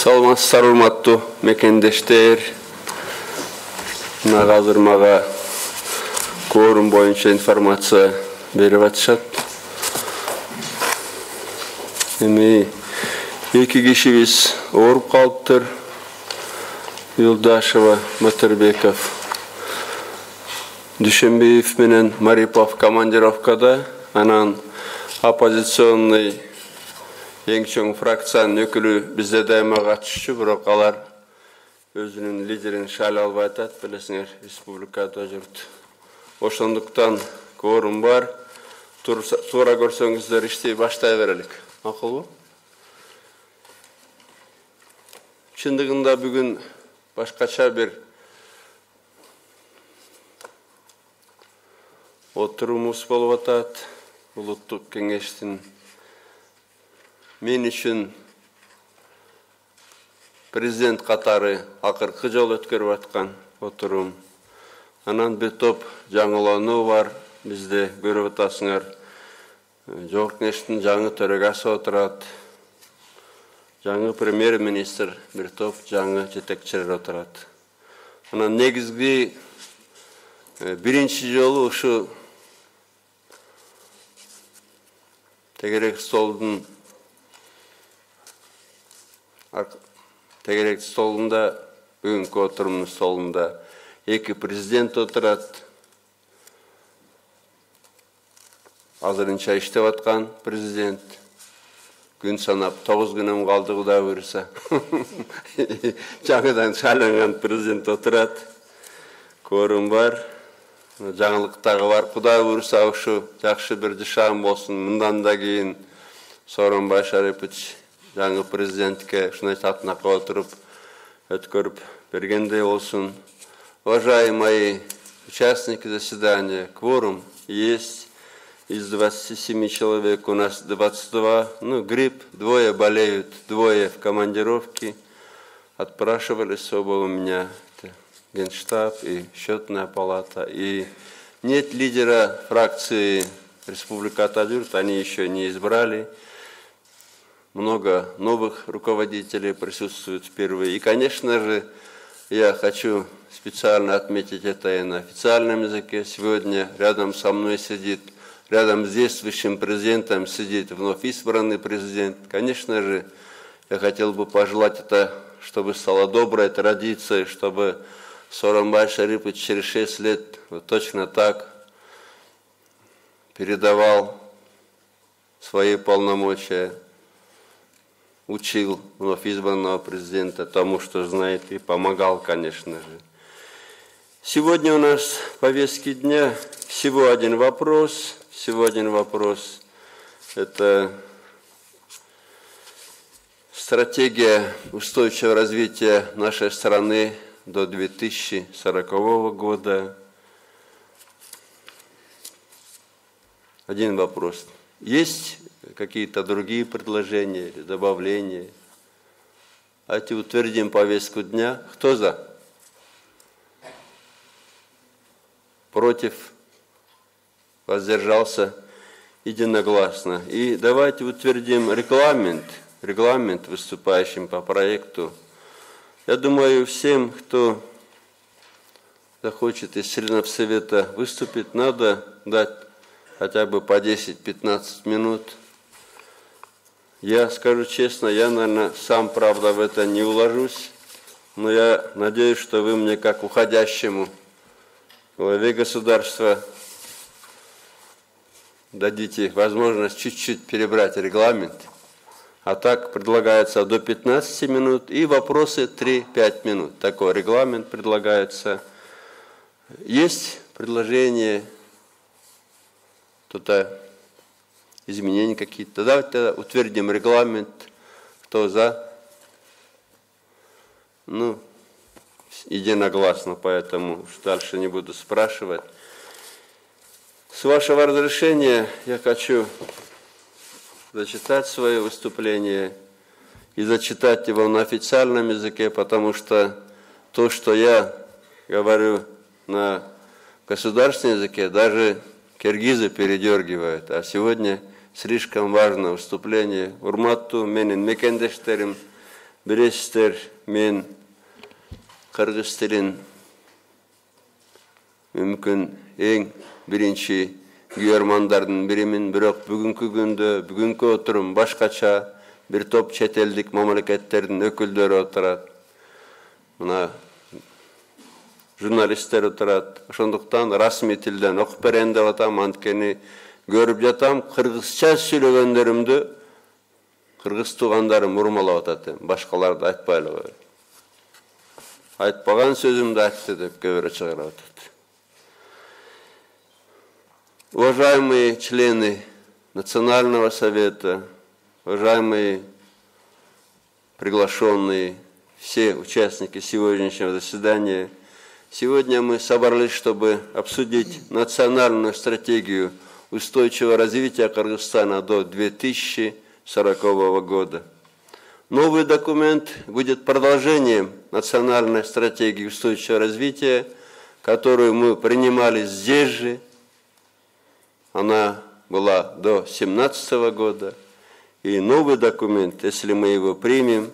Саламатсыздар, урматтуу мекендештер. Азыр мага кворум боюнча информация берип атышат. Эми эки кишибиз ооруп калыптыр. Юлдашева, Батырбеков, Дүйшөнбиев менен Марипов командировкада, анан оппозиционный эң чоң фракциянын өкүлү бизде дайыма катышчу, бирок алар өзүнүн лидерин шайлай албай атат, билесиңер, республикада журт. Ошондуктан кворум бар. Туура көрсөңүздөр иштей баштай берелик. Макулбу? Чындыгында бүгүн башкача бир отурумубуз болуп атат. Улуттук кеңештин мен үчүн президент катары акыркы жолу өткөрүп аткан отурум. Анан бир топ жаңылануу бар. Бизде көрүп атасыңар, Жогорку Кеңештин жаңы төрагасы отурат. Жаңы премьер-министр, бир топ жаңы жетекчилер отурат. Анан негизги биринчи жолу ушу тегерек столунда, бүгүнкү отурумдун столунда эки президент отурат. Азырынча иштеп аткан президент, күн санап 9 күнөм калды, Кудай буйруса. Жаңыдан шайланган президент отурат. Кворум бар. Жаңылыктагы бар. Кудай буйруса ушу жакшы бир жашаан болсун. Мындан да кийин Сооронбай Шарипович жаңы президентке ушундай тактакка отуруп өткөрүп бергендей болсун. Уважаемые участники заседания, кворум есть. Из 27 человек у нас 22. Ну, грипп, двое болеют, двое в командировке. Отпрашивались оба у меня. Это Генштаб и Счетная палата. И нет лидера фракции Республика Атажурт, они еще не избрали. Много новых руководителей присутствуют впервые. И, конечно же, я хочу специально отметить это и на официальном языке. Сегодня рядом со мной сидит, рядом с действующим президентом сидит вновь избранный президент. Конечно же, я хотел бы пожелать это, чтобы стала доброй традицией, чтобы Сооронбай Шарипович через 6 лет вот точно так передавал свои полномочия, учил вновь избранного президента тому, что знает, и помогал, конечно же. Сегодня у нас в повестке дня всего один вопрос. Это стратегия устойчивого развития нашей страны до 2040 года. Один вопрос. Есть какие-то другие предложения или добавления? Давайте утвердим повестку дня. Кто за? Против? Воздержался? Единогласно. И давайте утвердим регламент выступающим по проекту. Я думаю, всем, кто захочет из членов Совета выступить, надо дать хотя бы по 10-15 минут. Я скажу честно, я, наверное, сам, правда, в это не уложусь, но я надеюсь, что вы мне, как уходящему главе государства, дадите возможность чуть-чуть перебрать регламент. А так предлагается до 15 минут и вопросы 3-5 минут. Такой регламент предлагается. Есть предложения, кто-то изменения какие-то. Давайте утвердим регламент. Кто за? Ну, единогласно, поэтому дальше не буду спрашивать. С вашего разрешения я хочу зачитать свое выступление и зачитать его на официальном языке, потому что то, что я говорю на государственном языке, даже киргизы передергивают. А сегодня слишком важное выступление. Урматтуу менин мекендештерим, Білесіздер, мен қырғыз тілін мүмкін ең бірінші күйермандардың біремін, бірақ бүгінгі күнді, бүгінгі отырым башқача bir топ шетелдік мамлекеттердің өкілдері отырады. Мына журналисттер отырады. Ошондуктан расми тілден оқып берейин деп атам, анткени көрүп жатам, кыргызча сүйлөгөндөрүмдү кыргыз туугандарым урмалап атат. Башкаларды айтпай эле коет. Айтпаган сөзүмдү айтты деп көбүрө чыгарып атат. Уважаемые члены Национального совета, уважаемые приглашенные, все участники сегодняшнего заседания, сегодня мы собрались, чтобы обсудить национальную стратегию устойчивого развития Кыргызстана до 2040 года. Новый документ будет продолжением национальной стратегии устойчивого развития, которую мы принимали здесь же. Она была до 2017 года. И новый документ, если мы его примем,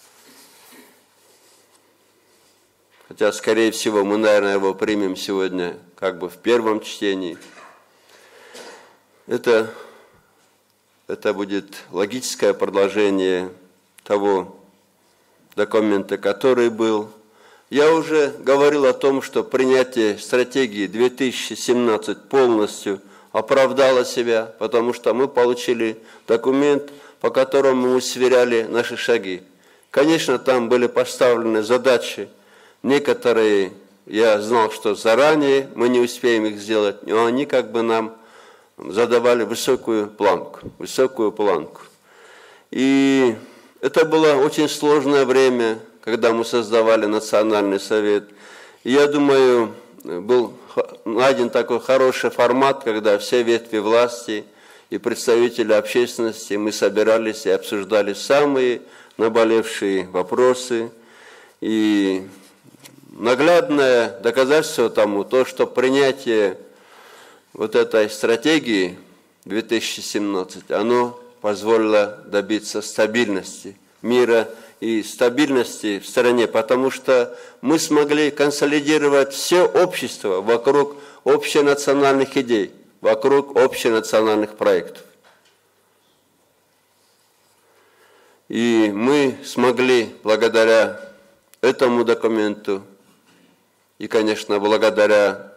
хотя, скорее всего, мы, наверное, его примем сегодня как бы в первом чтении, это будет логическое продолжение того документа, который был. Я уже говорил о том, что принятие стратегии 2017 полностью оправдало себя, потому что мы получили документ, по которому мы сверяли наши шаги. Конечно, там были поставлены задачи, некоторые я знал, что заранее мы не успеем их сделать, но они как бы нам задавали высокую планку. И это было очень сложное время, когда мы создавали Национальный совет. И я думаю, был найден такой хороший формат, когда все ветви власти и представители общественности мы собирались и обсуждали самые наболевшие вопросы. И наглядное доказательство тому то, что принятие вот этой стратегии 2017, оно позволило добиться стабильности, мира и стабильности в стране, потому что мы смогли консолидировать все общество вокруг общенациональных идей, вокруг общенациональных проектов. И мы смогли благодаря этому документу и, конечно, благодаря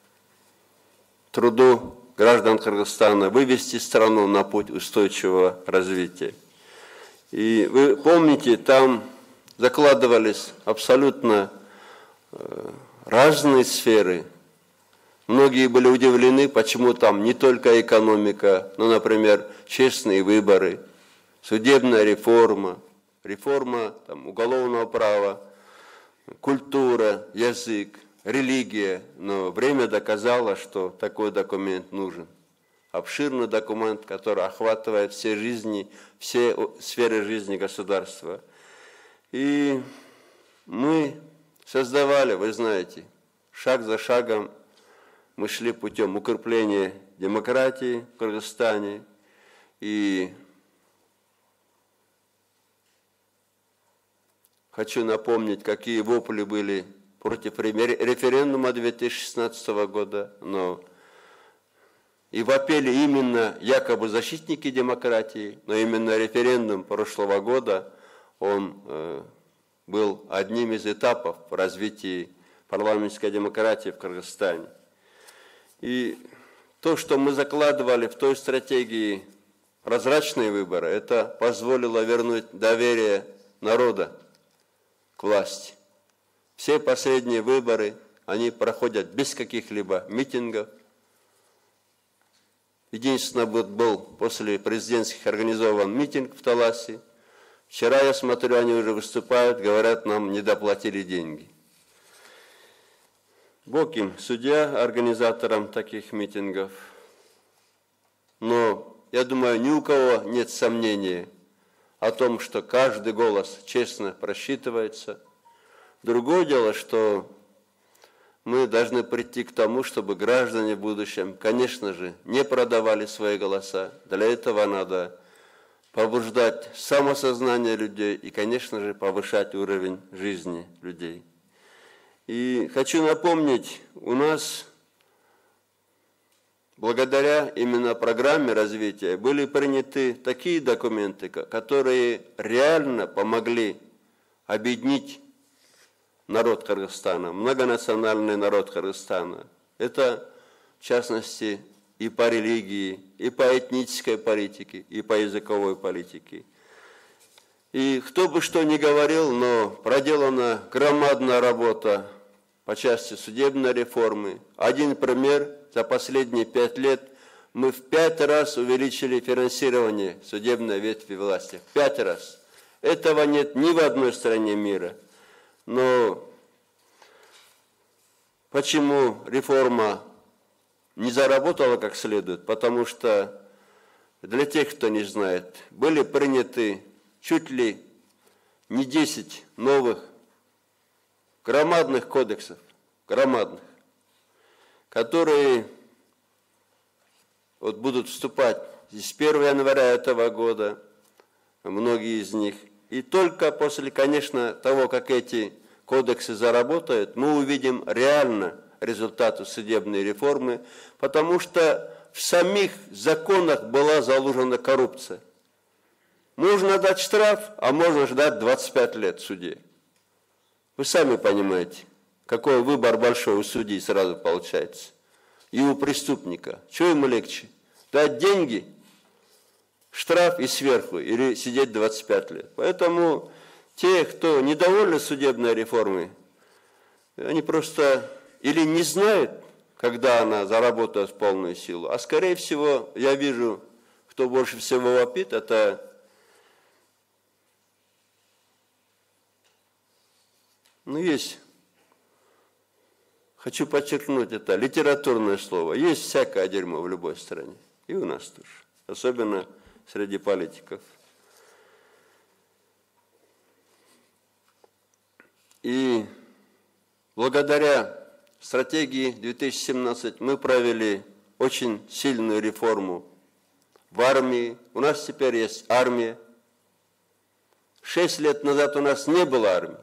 труду граждан Кыргызстана вывести страну на путь устойчивого развития. И вы помните, там закладывались абсолютно разные сферы. Многие были удивлены, почему там не только экономика, но, например, честные выборы, судебная реформа, реформа там, уголовного права, культура, язык, религия. Но время доказало, что такой документ нужен. Обширный документ, который охватывает все сферы жизни государства. И мы создавали, вы знаете, шаг за шагом мы шли путем укрепления демократии в Кыргызстане. И хочу напомнить, какие вопли были против референдума 2016 года, но и вопили именно якобы защитники демократии, но именно референдум прошлого года, он был одним из этапов в развитии парламентской демократии в Кыргызстане. И то, что мы закладывали в той стратегии прозрачные выборы, это позволило вернуть доверие народа к власти. Все последние выборы, они проходят без каких-либо митингов. Единственное, был после президентских организован митинг в Таласе. Вчера, я смотрю, они уже выступают, говорят, нам не доплатили деньги. Бог им судья организаторам таких митингов. Но я думаю, ни у кого нет сомнения о том, что каждый голос честно просчитывается. Другое дело, что мы должны прийти к тому, чтобы граждане в будущем, конечно же, не продавали свои голоса. Для этого надо побуждать самосознание людей и, конечно же, повышать уровень жизни людей. И хочу напомнить, у нас благодаря именно программе развития были приняты такие документы, которые реально помогли объединить народ Кыргызстана, многонациональный народ Кыргызстана. Это, в частности, и по религии, и по этнической политике, и по языковой политике. И кто бы что ни говорил, но проделана громадная работа по части судебной реформы. Один пример: за последние 5 лет мы в 5 раз увеличили финансирование судебной ветви власти. В 5 раз. Этого нет ни в одной стране мира. Но почему реформа не заработала как следует? Потому что, для тех, кто не знает, были приняты чуть ли не 10 новых громадных кодексов, громадных, которые вот будут вступать с 1 января этого года, многие из них. И только после, конечно, того, как эти кодексы заработают, мы увидим реально результаты судебной реформы, потому что в самих законах была заложена коррупция. Можно дать штраф, а можно ждать 25 лет в суде. Вы сами понимаете, какой выбор большой у судей сразу получается. И у преступника. Что ему легче? Дать деньги, штраф и сверху, или сидеть 25 лет. Поэтому те, кто недовольны судебной реформой, они просто или не знают, когда она заработает в полную силу, а скорее всего, я вижу, кто больше всего вопит, это есть, хочу подчеркнуть это, литературное слово. Есть всякое дерьмо в любой стране, и у нас тоже, особенно среди политиков. И благодаря стратегии 2017 мы провели очень сильную реформу в армии. У нас теперь есть армия. 6 лет назад у нас не было армии.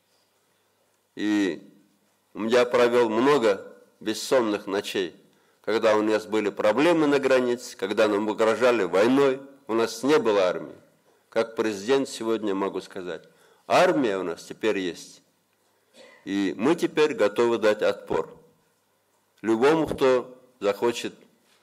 И я провел много бессонных ночей, когда у нас были проблемы на границе, когда нам угрожали войной. У нас не было армии. Как президент сегодня могу сказать, армия у нас теперь есть. И мы теперь готовы дать отпор любому, кто захочет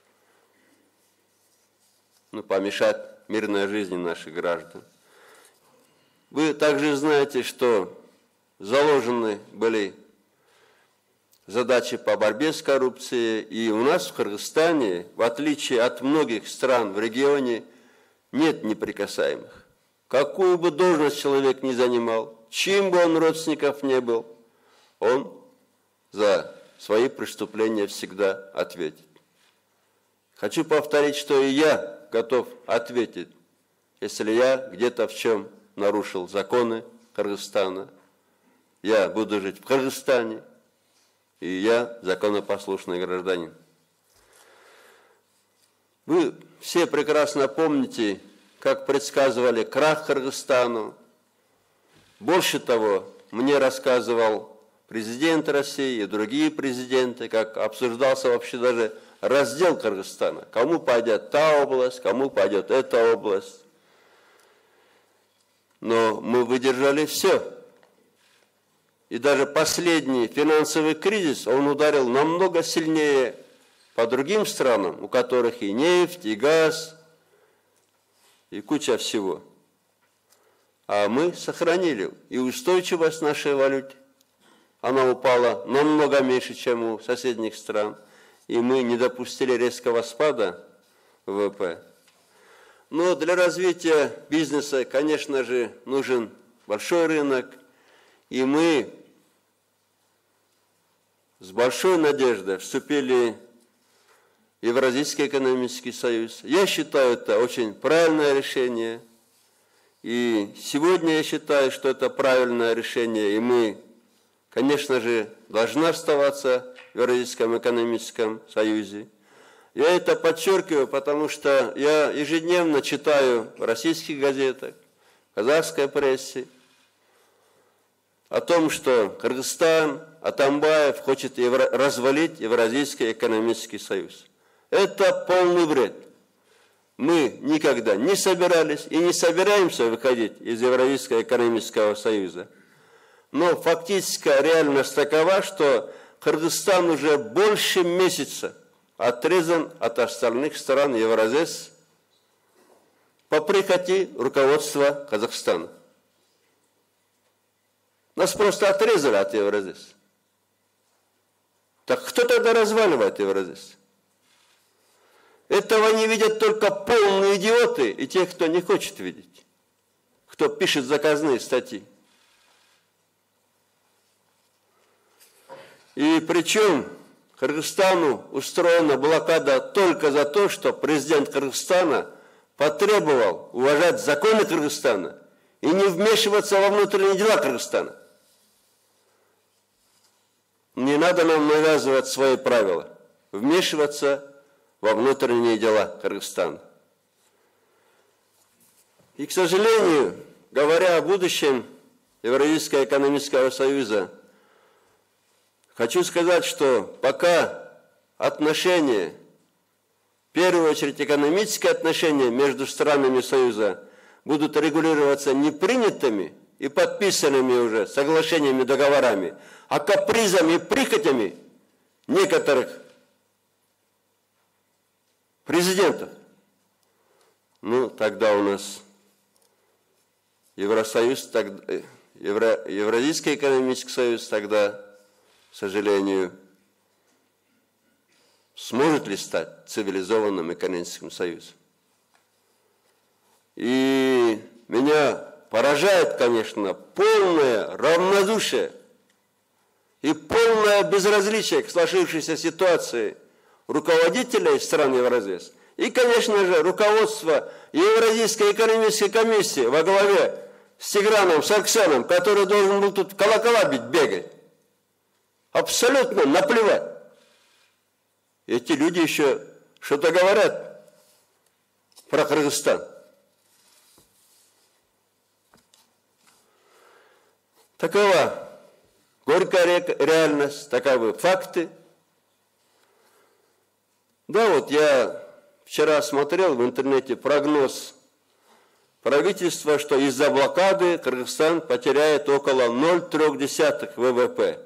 помешать мирной жизни наших граждан. Вы также знаете, что заложены были задачи по борьбе с коррупцией, и у нас в Кыргызстане, в отличие от многих стран в регионе, нет неприкасаемых. Какую бы должность человек ни занимал, чьим бы он родственников не был, он за свои преступления всегда ответит. Хочу повторить, что и я готов ответить, если я где-то в чем нарушил законы Кыргызстана. Я буду жить в Кыргызстане, и я законопослушный гражданин. Вы все прекрасно помните, как предсказывали крах Кыргызстану. Больше того, мне рассказывал президент России и другие президенты, как обсуждался вообще даже раздел Кыргызстана. Кому пойдет та область, кому пойдет эта область. Но мы выдержали все. И даже последний финансовый кризис, он ударил намного сильнее по другим странам, у которых и нефть, и газ, и куча всего. А мы сохранили и устойчивость нашей валюты. Она упала намного меньше, чем у соседних стран. И мы не допустили резкого спада ВВП. Но для развития бизнеса, конечно же, нужен большой рынок. И мы с большой надеждой вступили в Евразийский экономический союз. Я считаю, это очень правильное решение. И сегодня я считаю, что это правильное решение. И мы, конечно же, должны оставаться в Евразийском экономическом союзе. Я это подчеркиваю, потому что я ежедневно читаю в российских газетах, в казахской прессе о том, что Кыргызстан, Атамбаев хочет развалить Евразийский экономический союз. Это полный бред. Мы никогда не собирались и не собираемся выходить из Евразийского экономического союза. Но фактическая реальность такова, что Кыргызстан уже больше месяца отрезан от остальных стран Евразес по прихоти руководства Казахстана. Нас просто отрезали от Евразес. Так кто тогда разваливает Евразес? Этого не видят только полные идиоты и те, кто не хочет видеть, кто пишет заказные статьи. И причем Кыргызстану устроена блокада только за то, что президент Кыргызстана потребовал уважать законы Кыргызстана и не вмешиваться во внутренние дела Кыргызстана. Не надо нам навязывать свои правила, вмешиваться во внутренние дела Кыргызстана. И, к сожалению, говоря о будущем Евразийского экономического союза, хочу сказать, что пока отношения, в первую очередь экономические отношения между странами Союза будут регулироваться не принятыми и подписанными уже соглашениями, договорами, а капризами и прихотями некоторых президентов, ну, тогда у нас Евросоюз, Евразийский экономический союз тогда, к сожалению, сможет ли стать цивилизованным экономическим союзом. И меня поражает, конечно, полное равнодушие и полное безразличие к сложившейся ситуации руководителей стран Евразес и, конечно же, руководство Евразийской экономической комиссии во главе с Тиграном Сарксяном, который должен был тут колокола бить, бегать. Абсолютно наплевать. Эти люди еще что-то говорят про Кыргызстан. Такова горькая реальность, таковы факты. Да, вот я вчера смотрел в интернете прогноз правительства, что из-за блокады Кыргызстан потеряет около 0,3 ВВП.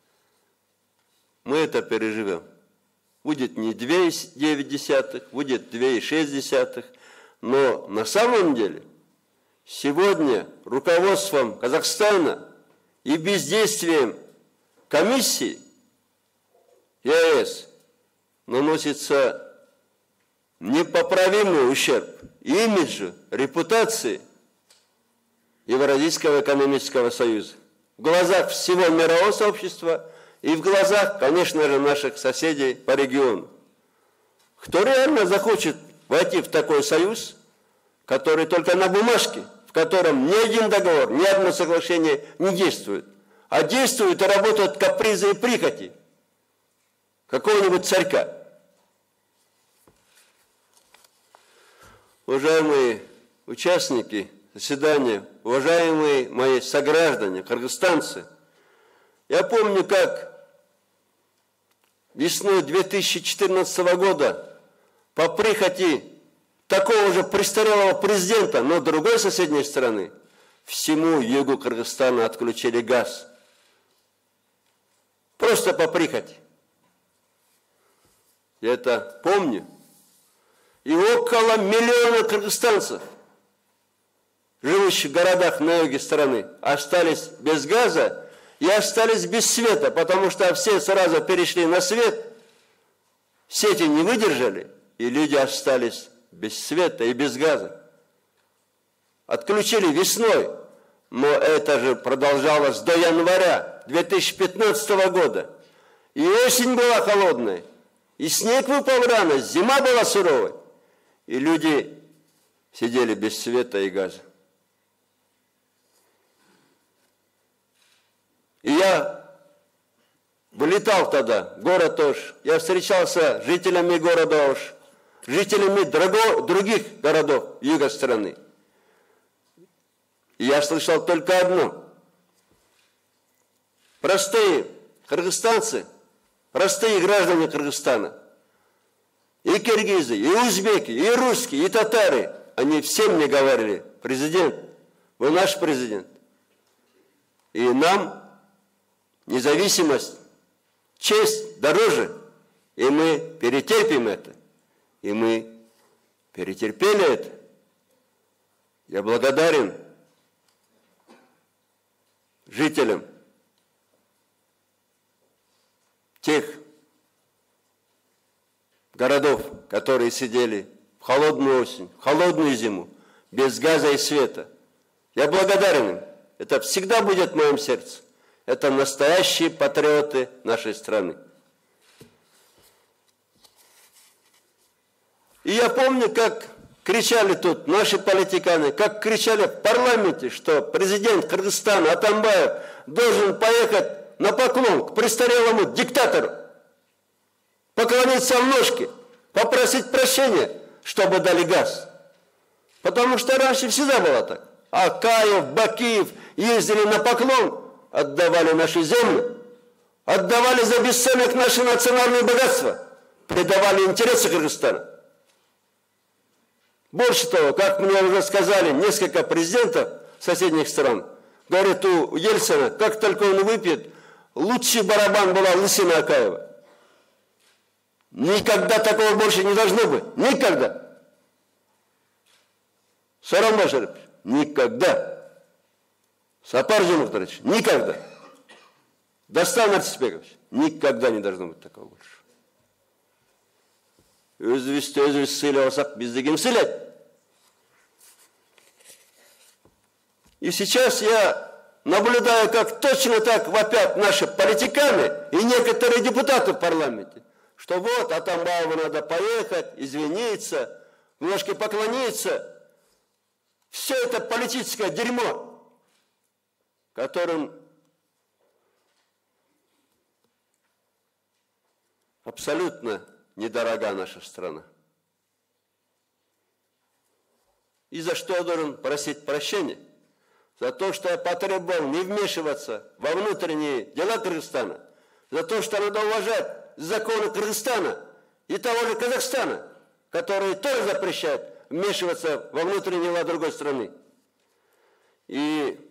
Мы это переживем. Будет не 2,9, будет 2,6. Но на самом деле сегодня руководством Казахстана и бездействием комиссии ЕС наносится непоправимый ущерб имиджу, репутации Евразийского экономического союза в глазах всего мирового сообщества и в глазах, конечно же, наших соседей по региону. Кто реально захочет войти в такой союз, который только на бумажке, в котором ни один договор, ни одно соглашение не действует, а действуют и работают капризы и прихоти какого-нибудь царька. Уважаемые участники заседания, уважаемые мои сограждане, кыргызстанцы, я помню, как весной 2014 года по прихоти такого же престарелого президента, но другой соседней страны, всему югу Кыргызстана отключили газ. Просто по прихоти. Я это помню. И около миллиона кыргызстанцев, живущих в городах на юге страны, остались без газа и остались без света, потому что все сразу перешли на свет, сети не выдержали, и люди остались без света и без газа. Отключили весной, но это же продолжалось до января 2015 года. И осень была холодной, и снег выпал рано, зима была суровой, и люди сидели без света и газа. И я вылетал тогда в город Ош. Я встречался с жителями города Ош, жителями других городов юга страны. И я слышал только одно. Простые кыргызстанцы, простые граждане Кыргызстана, и киргизы, и узбеки, и русские, и татары, они все мне говорили: президент, вы наш президент. И нам независимость, честь дороже, и мы перетерпим это. И мы перетерпели это. Я благодарен жителям тех городов, которые сидели в холодную осень, в холодную зиму, без газа и света. Я благодарен им. Это всегда будет в моем сердце. Это настоящие патриоты нашей страны. И я помню, как кричали тут наши политиканы, как кричали в парламенте, что президент Кыргызстана Атамбаев должен поехать на поклон к престарелому диктатору, поклониться в ножки, попросить прощения, чтобы дали газ. Потому что раньше всегда было так. Акаев, Бакиев ездили на поклон, отдавали наши земли, отдавали за бесценок наши национальные богатства, предавали интересы Кыргызстана. Больше того, как мне уже сказали несколько президентов соседних стран, говорят, у Ельцина, как только он выпьет, лучший барабан была лысина Акаева. Никогда такого больше не должно быть. Никогда. Сооронбай Жээнбекович, никогда. Сапар Жээнбекович, никогда. Дастан Арсипекович, никогда не должно быть такого больше. Өзімізді сыйласақ, бізді кім сыйлайды? И сейчас я наблюдаю, как точно так вопят наши политиканы и некоторые депутаты в парламенте, что вот Атамбаеву надо поехать, извиниться, немножко поклониться. Все это политическое дерьмо, которым абсолютно недорога наша страна. И за что я должен просить прощения? За то, что я потребовал не вмешиваться во внутренние дела Кыргызстана, за то, что надо уважать законы Кыргызстана и того же Казахстана, которые тоже запрещают вмешиваться во внутренние дела другой страны. И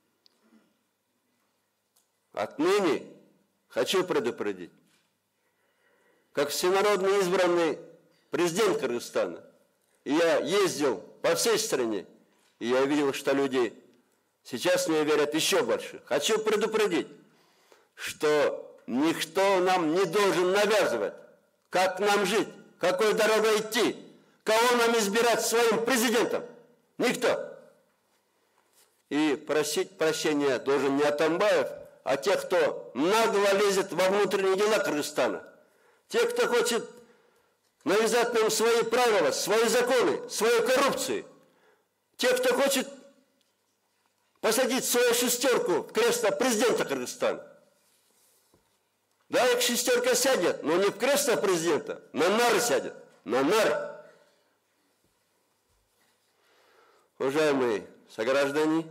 отныне хочу предупредить, как всенародно избранный президент Кыргызстана, и я ездил по всей стране, и я видел, что люди сейчас мне верят еще больше. Хочу предупредить, что никто нам не должен навязывать, как нам жить, какой дорогой идти, кого нам избирать своим президентом. Никто. И просить прощения должен не Атамбаев, а тех, кто нагло лезет во внутренние дела Кыргызстана. Те, кто хочет навязать нам свои правила, свои законы, свою коррупцию. Те, кто хочет посадить свою шестерку в кресло президента Кыргызстана. Да, их шестерка сядет, но не в кресло президента, на нары сядет, на нары. Уважаемые сограждане,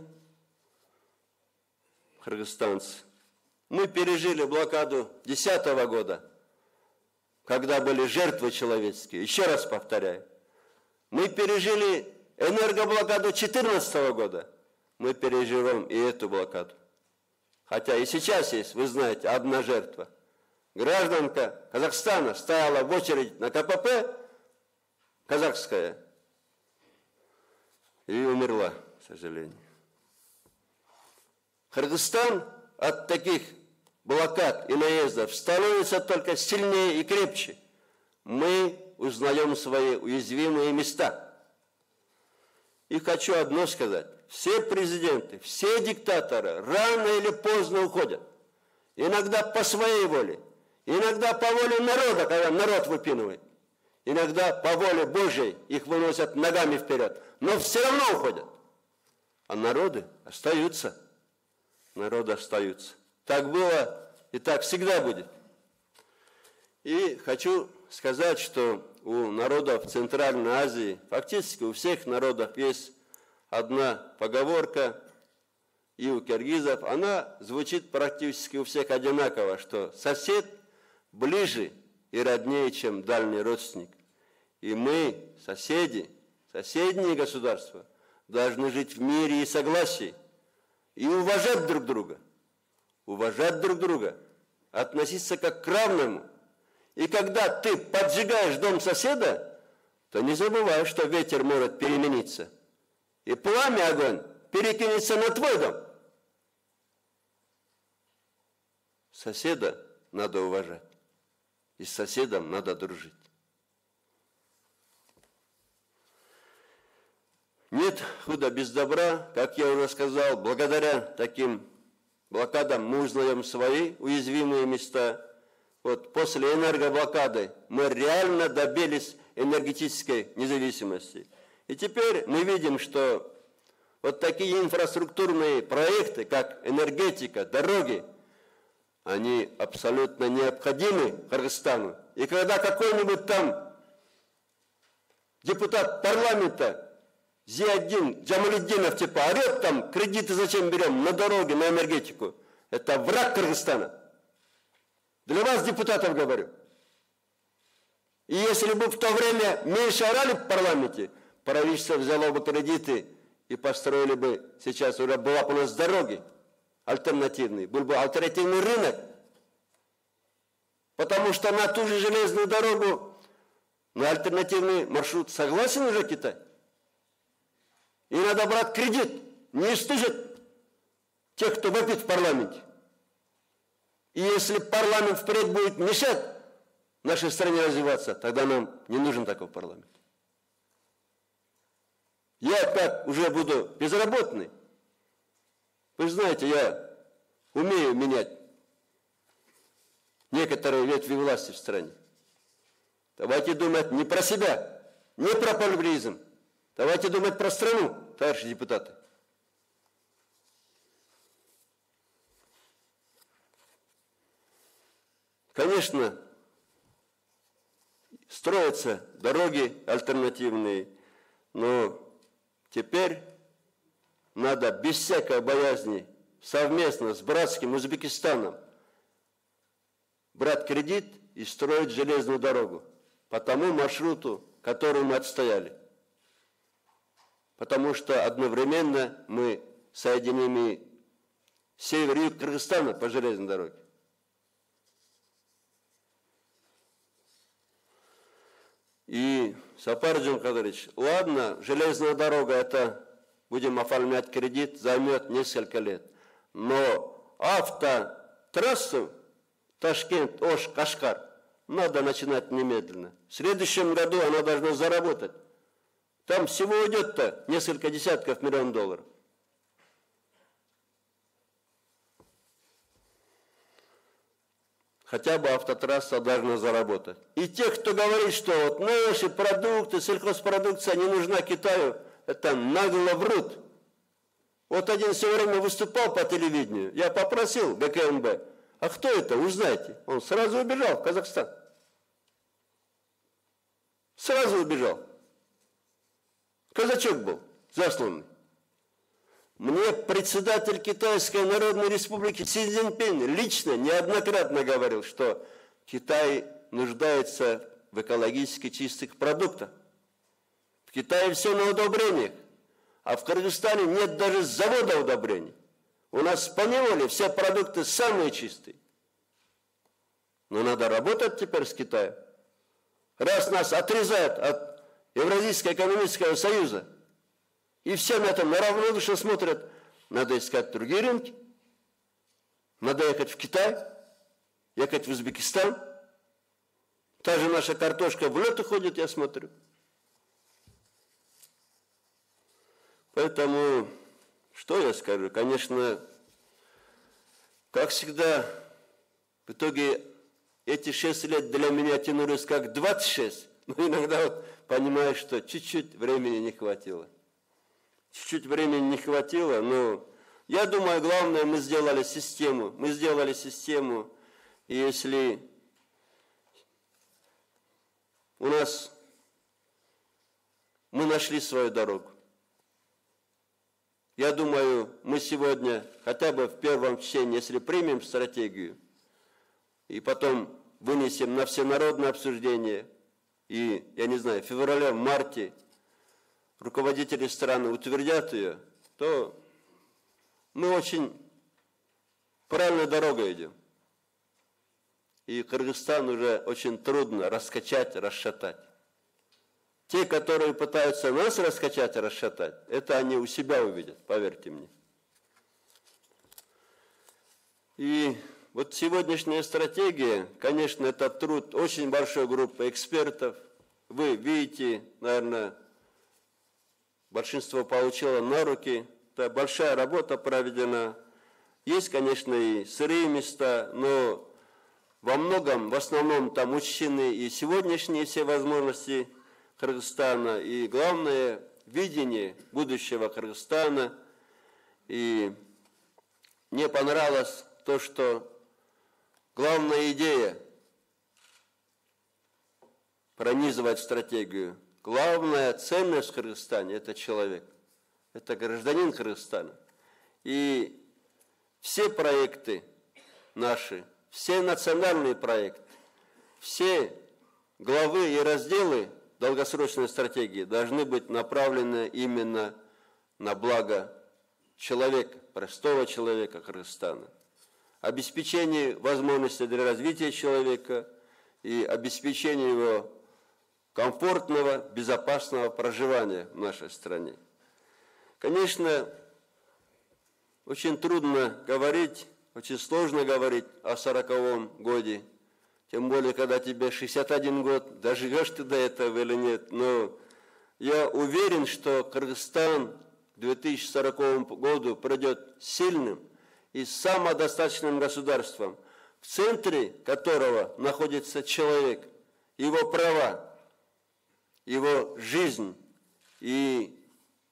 кыргызстанцы, мы пережили блокаду 2010 года, когда были жертвы человеческие. Еще раз повторяю. Мы пережили энергоблокаду 2014 года. Мы переживем и эту блокаду. Хотя и сейчас есть, вы знаете, одна жертва. Гражданка Казахстана стояла в очередь на КПП, казахская, и умерла, к сожалению. Кыргызстан от таких блокад и наездов становится только сильнее и крепче. Мы узнаем свои уязвимые места. И хочу одно сказать. Все президенты, все диктаторы рано или поздно уходят. Иногда по своей воле, иногда по воле народа, когда народ выпинывает. Иногда по воле Божьей их выносят ногами вперед. Но все равно уходят. А народы остаются. Народы остаются. Так было И так всегда будет. И хочу сказать, что у народов Центральной Азии, фактически у всех народов есть одна поговорка, и у киргизов, она звучит практически у всех одинаково, что сосед ближе и роднее, чем дальний родственник. И мы, соседи, соседние государства, должны жить в мире и согласии и уважать друг друга, относиться как к равному. И когда ты поджигаешь дом соседа, то не забывай, что ветер может перемениться. И пламя, огонь, перекинется на твой дом. Соседа надо уважать. И с соседом надо дружить. Нет худа без добра, как я уже сказал, благодаря таким блокадам мы узнаем свои уязвимые места. Вот после энергоблокады мы реально добились энергетической независимости. И теперь мы видим, что вот такие инфраструктурные проекты, как энергетика, дороги, они абсолютно необходимы Кыргызстану. И когда какой-нибудь там депутат парламента Зиаддин Джамалиддинов типа орет там, кредиты зачем берем на дороги, на энергетику, это враг Кыргызстана. Для вас, депутатов, говорю. И если бы в то время меньше орали в парламенте, правительство взяло бы кредиты и построили бы, сейчас уже была бы у нас дороги альтернативные, был бы альтернативный рынок. Потому что на ту же железную дорогу, на альтернативный маршрут согласен уже Китай. И надо брать кредит, не стыжит тех, кто вопит в парламенте. И если парламент впредь будет мешать нашей стране развиваться, тогда нам не нужен такой парламент. Я так уже буду безработный. Вы же знаете, я умею менять некоторые ветви власти в стране. Давайте думать не про себя, не про популизм. Давайте думать про страну, товарищи депутаты. Конечно, строятся дороги альтернативные, но теперь надо без всякой боязни совместно с братским Узбекистаном брать кредит и строить железную дорогу по тому маршруту, который мы отстояли. Потому что одновременно мы соединим и север и юг Кыргызстана по железной дороге. И, Сапар Джумкадырович, ладно, железная дорога, это будем оформлять кредит, займет несколько лет. Но автотрассу Ташкент, Ош, Кашкар надо начинать немедленно. В следующем году она должна заработать. Там всего уйдет-то несколько десятков миллионов долларов. Хотя бы автотрасса должна заработать. И те, кто говорит, что вот наши продукты, сельхозпродукция не нужна Китаю, это нагло врут. Вот один все время выступал по телевидению, я попросил ГКНБ, а кто это, узнаете? Он сразу убежал в Казахстан. Сразу убежал. Казачок был, засланный. Мне председатель Китайской Народной Республики Си Цзиньпин лично неоднократно говорил, что Китай нуждается в экологически чистых продуктах. В Китае все на удобрениях, а в Кыргызстане нет даже завода удобрений. У нас поневоле все продукты самые чистые. Но надо работать теперь с Китаем. Раз нас отрезают от Евразийского экономического союза, и все на этом равнодушно смотрят, надо искать другие рынки, надо ехать в Китай, ехать в Узбекистан. Та же наша картошка в лед уходит, я смотрю. Поэтому, что я скажу? Конечно, как всегда, в итоге эти 6 лет для меня тянулись как 26, но иногда вот понимаю, что чуть-чуть времени не хватило. Чуть-чуть времени не хватило, но я думаю, главное, мы сделали систему. Мы сделали систему И если мы нашли свою дорогу, я думаю, мы сегодня хотя бы в первом чтении, если примем стратегию и потом вынесем на всенародное обсуждение, и, я не знаю, в феврале, в марте руководители страны утвердят ее, то мы очень правильной дорогой идем. И Кыргызстан уже очень трудно раскачать, расшатать. Те, которые пытаются нас раскачать и расшатать, это они у себя увидят, поверьте мне. И вот сегодняшняя стратегия, конечно, это труд очень большой группы экспертов. Вы видите, наверное, большинство получило на руки. Это большая работа проведена. Есть, конечно, и сырые места, но во многом, в основном там учтены и сегодняшние все возможности Кыргызстана, и главное видение будущего Кыргызстана. И мне понравилось то, что главная идея пронизывать стратегию, главная ценность в Кыргызстане – это человек, это гражданин Кыргызстана. И все проекты наши, все национальные проекты, все главы и разделы долгосрочной стратегии должны быть направлены именно на благо человека, простого человека Кыргызстана. Обеспечение возможностей для развития человека и обеспечение его комфортного, безопасного проживания в нашей стране. Конечно, очень трудно говорить, очень сложно говорить о 40-м годе, тем более, когда тебе 61 год, доживешь ты до этого или нет. Но я уверен, что Кыргызстан к 2040 году придет сильным и самодостаточным государством, в центре которого находится человек, его права, его жизнь, и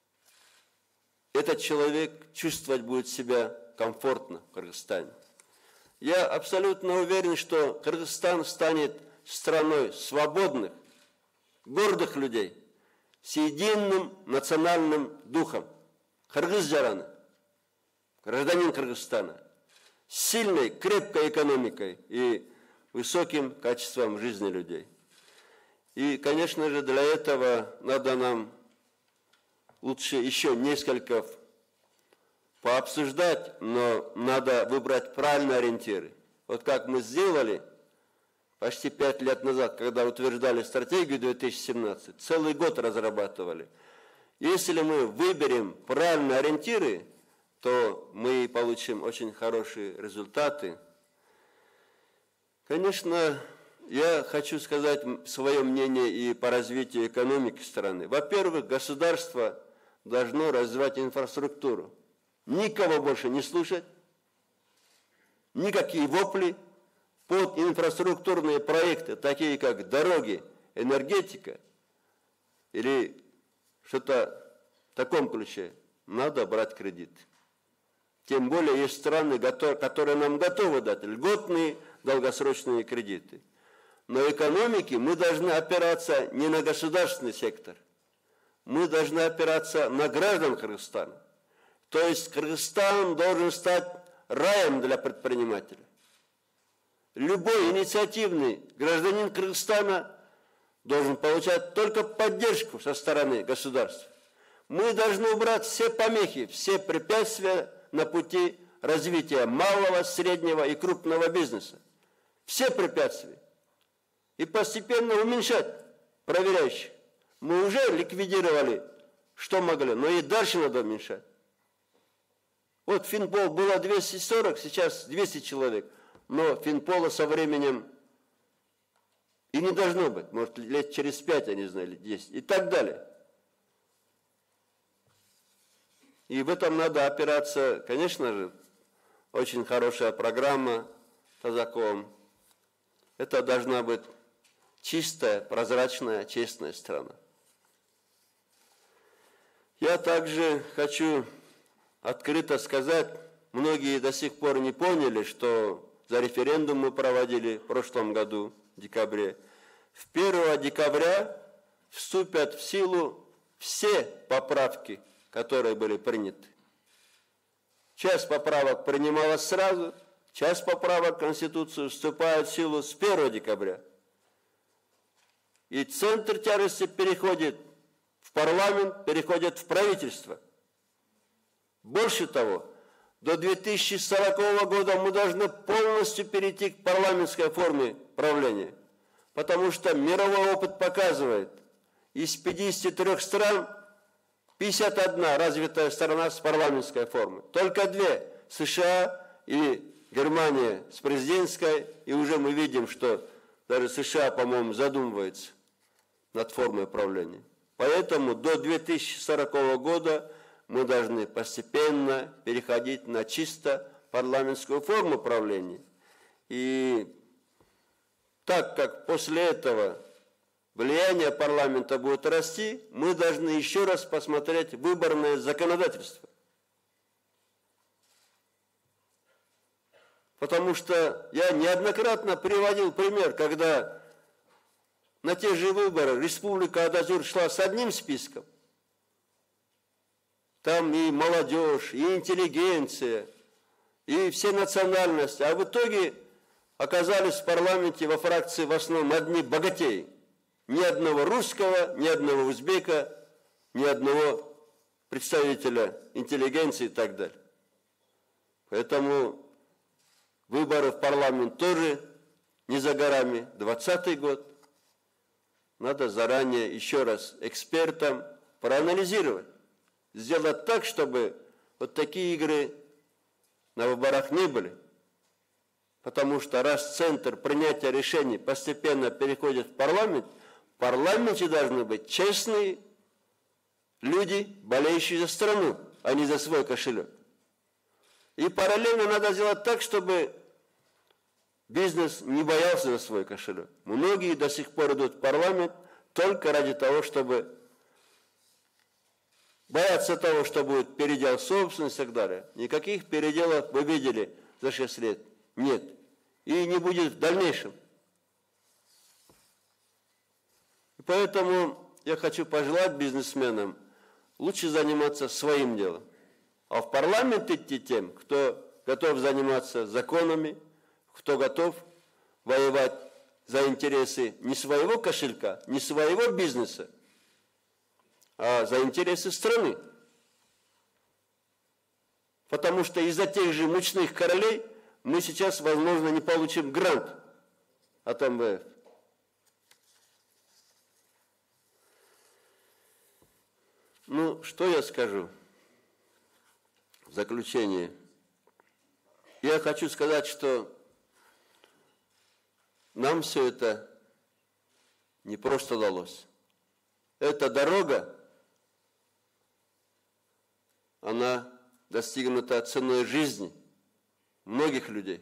этот человек чувствовать будет себя комфортно в Кыргызстане. Я абсолютно уверен, что Кыргызстан станет страной свободных, гордых людей, с единым национальным духом. Кыргыз жараны, гражданин Кыргызстана, с сильной, крепкой экономикой и высоким качеством жизни людей. И, конечно же, для этого надо нам лучше еще несколько пообсуждать, но надо выбрать правильные ориентиры. Вот как мы сделали почти 5 лет назад, когда утверждали стратегию 2017, целый год разрабатывали. Если мы выберем правильные ориентиры, то мы получим очень хорошие результаты. Конечно, я хочу сказать свое мнение и по развитию экономики страны. Во-первых, государство должно развивать инфраструктуру. Никого больше не слушать, никакие вопли под инфраструктурные проекты, такие как дороги, энергетика или что-то в таком ключе, надо брать кредит. Тем более есть страны, которые нам готовы дать льготные долгосрочные кредиты. Но экономики мы должны опираться не на государственный сектор, мы должны опираться на граждан Кыргызстана. То есть Кыргызстан должен стать раем для предпринимателя. Любой инициативный гражданин Кыргызстана должен получать только поддержку со стороны государства. Мы должны убрать все помехи, все препятствия на пути развития малого, среднего и крупного бизнеса. Все препятствия. И постепенно уменьшать проверяющих. Мы уже ликвидировали, что могли, но и дальше надо уменьшать. Вот Финпол было 240, сейчас 200 человек. Но Финпола со временем и не должно быть. Может, лет через 5, я не знаю, или 10. И так далее. И в этом надо опираться, конечно же, очень хорошая программа Тазаком. Это должна быть чистая, прозрачная, честная страна. Я также хочу открыто сказать, многие до сих пор не поняли, что за референдум мы проводили в прошлом году, в декабре. В 1 декабря вступят в силу все поправки, которые были приняты. Часть поправок принималась сразу, часть поправок в Конституцию вступает в силу с 1 декабря. И центр тяжести переходит в парламент, переходит в правительство. Больше того, до 2040 года мы должны полностью перейти к парламентской форме правления. Потому что мировой опыт показывает, из 53 стран 51 развитая страна с парламентской формой. Только 2 – США и Германия с президентской. И уже мы видим, что даже США, по-моему, задумывается над формой правления. Поэтому до 2040 года мы должны постепенно переходить на чисто парламентскую форму правления. И так как после этого влияние парламента будет расти, мы должны еще раз посмотреть выборное законодательство. Потому что я неоднократно приводил пример, когда на те же выборы Республика Адажур шла с одним списком. Там и молодежь, и интеллигенция, и все национальности. А в итоге оказались в парламенте во фракции в основном одни богатеи. Ни одного русского, ни одного узбека, ни одного представителя интеллигенции и так далее. Поэтому выборы в парламент тоже не за горами. 2020 год. Надо заранее еще раз экспертам проанализировать. Сделать так, чтобы вот такие игры на выборах не были. Потому что раз центр принятия решений постепенно переходит в парламенте должны быть честные люди, болеющие за страну, а не за свой кошелек. И параллельно надо сделать так, чтобы бизнес не боялся за свой кошелек. Многие до сих пор идут в парламент только ради того, чтобы бояться того, что будет передел собственности и так далее. Никаких переделов, вы видели, за 6 лет нет. И не будет в дальнейшем. И поэтому я хочу пожелать бизнесменам лучше заниматься своим делом. А в парламент идти тем, кто готов заниматься законами, кто готов воевать за интересы не своего кошелька, не своего бизнеса, а за интересы страны. Потому что из-за тех же мучных королей мы сейчас, возможно, не получим грант от МВФ. Ну, что я скажу в заключение? Я хочу сказать, что нам все это не просто далось. Эта дорога, она достигнута ценой жизни многих людей.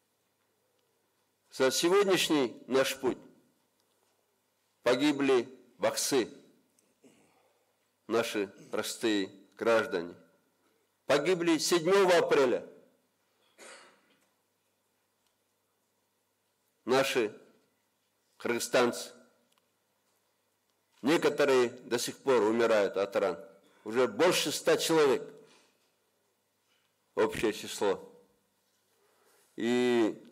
За сегодняшний наш путь погибли баксы, наши простые граждане. Погибли 7 апреля наши кыргызстанцы. Некоторые до сих пор умирают от ран. Уже больше 100 человек. Общее число. И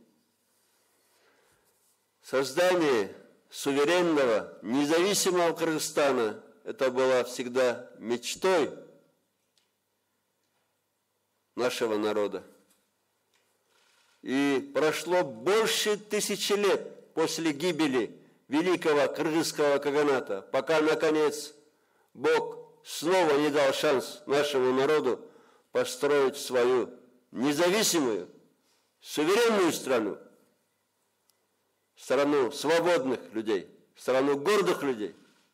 создание суверенного, независимого Кыргызстана – это была всегда мечтой нашего народа. И прошло больше 1000 лет после гибели великого кыргызского каганата, пока, наконец, Бог снова не дал шанс нашему народу построить свою независимую, суверенную страну, страну свободных людей, страну гордых людей.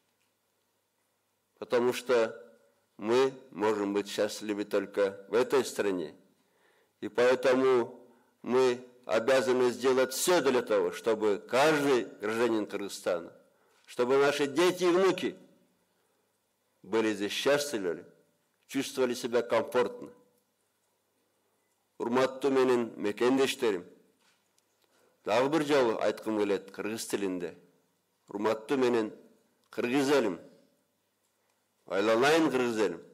Потому что мы можем быть счастливы только в этой стране. И поэтому мы обязаны сделать все для того, чтобы каждый гражданин Кыргызстана, чтобы наши дети и внуки были здесь счастливы, чувствовали себя комфортно. Урматтуу менин мекендештерим, Дагы бир жолу айткым келет кыргыз тилинде. Урматтуу менен кыргыз элим. Айланайын кыргыз элим.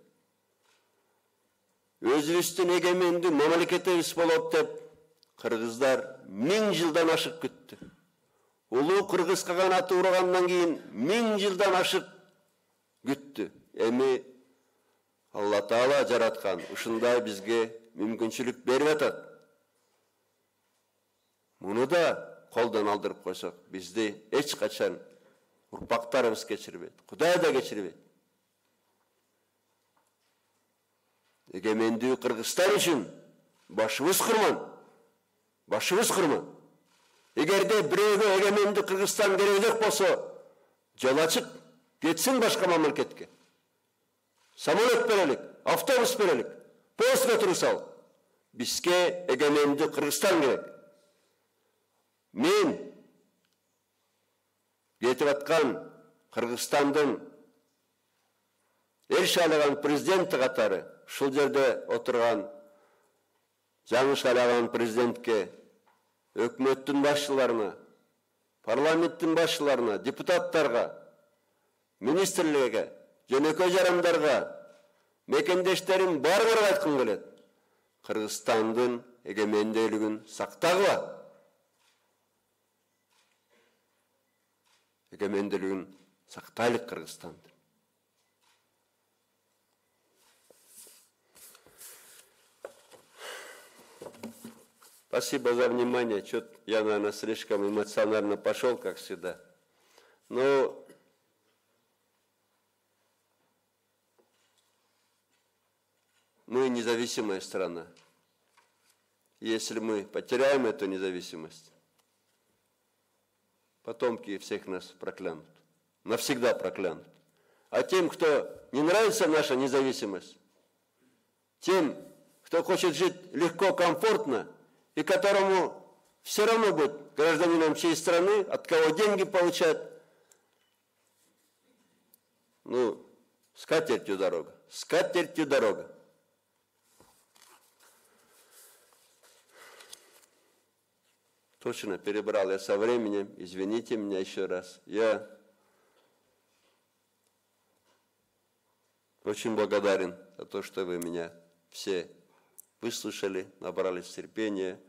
Өзүбүздүн эгемендүү мамлекетибиз болот деп кыргыздар 1000 жылдан ашык күттү. Улуу кыргыз каганаты урагандан кийин 1000 жылдан ашык күттү. Эми Алла Таала жараткан ушундай бизге мүмкүнчүлүк берип атат. Муну да колдон алдырып койсок, бизди эч качан урпактарыбыз кечирбейт, Кудай да кечирбейт. Эгемендүү Кыргызстан үчүн башыбыз курман. Эгерде бирөөгө эгемендүү Кыргызстан керек болсо, жол ачык, кетсин башка мамлекетке. Самолет берелик, автобус берелик, поезд отурсал. Бизге эгемендүү Кыргызстан керек. Мен кетип аткан Кыргызстандын эл шайланган президенти катары ушул жерде отурган жаңы шайланган президентке, өкмөттүн башчыларына, парламенттин башчыларына, депутаттарга, министрлерге, жөнөкөй жарандарга, мекендештерим баарына айткым келет. Кыргызстандын эгемендүүлүгүн сактагыла. Эгемендүүлүгүн сактайлык Кыргызстанды. Спасибо за внимание. Чуть я, наверное, слишком эмоционально пошел, как всегда. Но мы независимая страна. Если мы потеряем эту независимость, потомки всех нас проклянут. Навсегда проклянут. А тем, кто не нравится наша независимость, тем, кто хочет жить легко, комфортно, и которому все равно будет гражданином чьей страны, от кого деньги получать, ну, с катертью дорога. С катертью дорога. Точно перебрал я со временем, извините меня еще раз. Я очень благодарен за то, что вы меня все выслушали, набрались терпения.